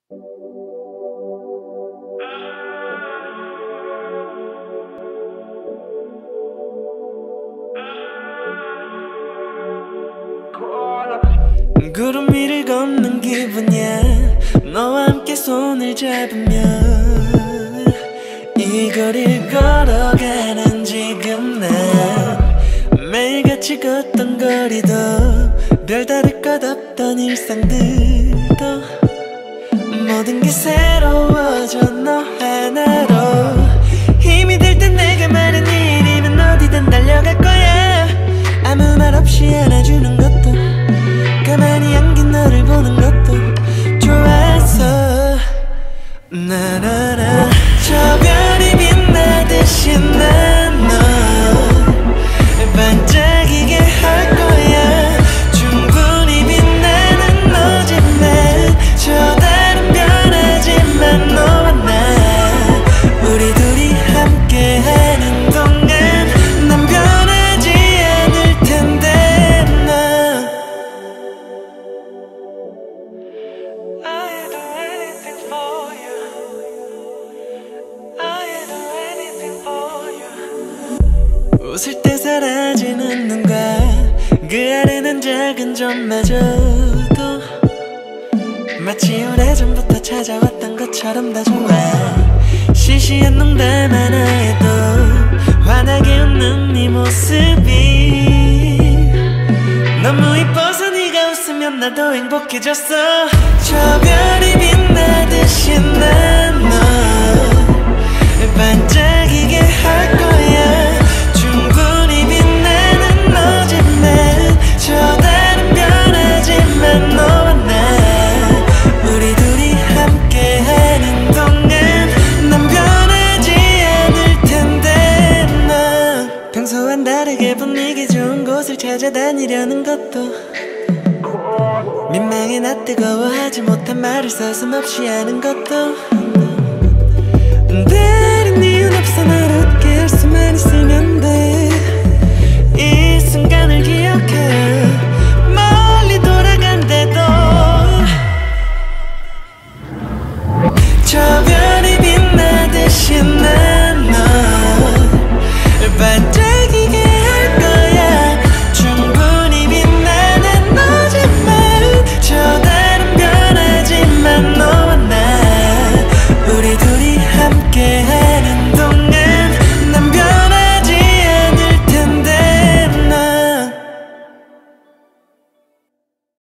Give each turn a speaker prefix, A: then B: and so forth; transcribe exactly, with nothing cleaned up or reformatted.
A: 구름 위를 걷는 기분이야. 너와 함께 손을 잡으면 이 거리를 걸어가는 지금 난 매일같이 걷던 거리도 별다를 것 없던 일상들도 모든 게 새로워져 너 하나로. 힘이 들 땐 내가 말한 일이면 어디든 달려갈 거야. 아무 말 없이 안아주는 것도 가만히 안긴 너를 보는 것도 좋아서 나나나. 저 별이 빛나듯이 난 너 반짝이게 할 거야. 충분히 빛나는 너지만 저 달은 변하지만 너와 나 우리 둘이 함께하는 동안 난 변하지 않을 텐데 나 I'd do anything for you. I'd do anything for you. 웃을 때 사라지는 눈과 그 아래는 작은 점마저도 마치 오래전부터 찾아왔던 것처럼 다 좋아. 시시한 농담 하나에도 환하게 웃는 네 모습이 너무 이뻐서 네가 웃으면 나도 행복해졌어. 저 별이 빛나듯이 난 너 반짝이게 할 거야. 충분히 빛나는 너지만 저 달은 변하지만 너와 나 우리 둘이 함께하는 동안 난 변하지 않을 텐데 나 평소와는 다르게 분위기 좋은 곳을 찾아다니려는 것도 민망해 나 뜨거워하지 못한 말을 서슴없이 하는 것도 다른 이유는 없어 날 웃게 할 수만 있으면 돼. 이 순간을 기억해.